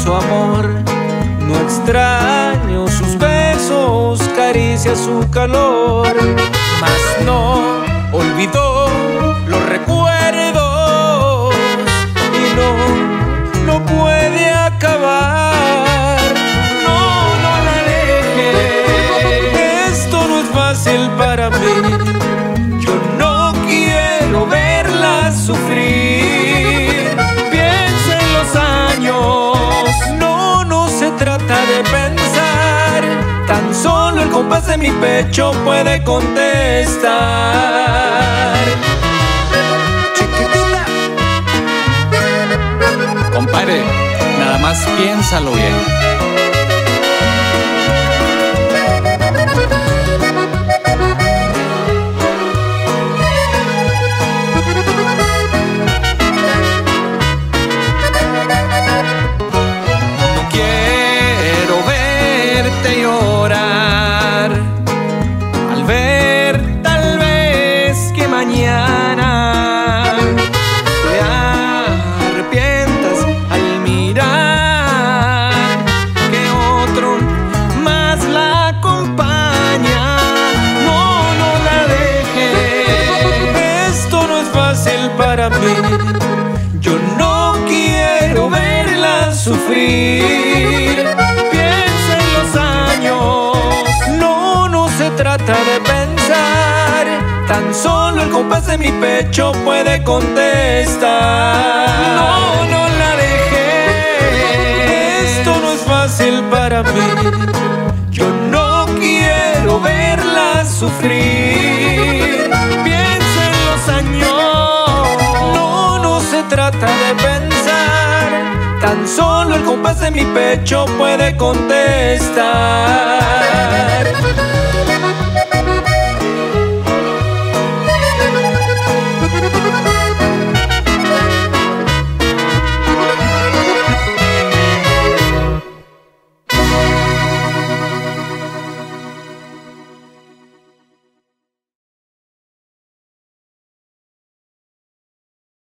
su amor. No extraño sus besos, caricias, su calor, mas no olvidó los recuerdos y no puede acabar. No la deje, esto no es fácil para mí. Yo no quiero verla sufrir. Piensa en los años, no se trata de pensar. Tan solo el compás de mi pecho puede contestar. Chiquitita. Compadre, nada más piénsalo bien. Llorar al ver tal vez que mañana te arrepientas al mirar que otro más la acompaña. No la deje, esto no es fácil para mí. Yo no quiero verla sufrir. No se trata de pensar. Tan solo el compás de mi pecho puede contestar. No la dejé, esto no es fácil para mí. Yo no quiero verla sufrir. Piensa en los años, no se trata de pensar. Tan solo el compás de mi pecho puede contestar.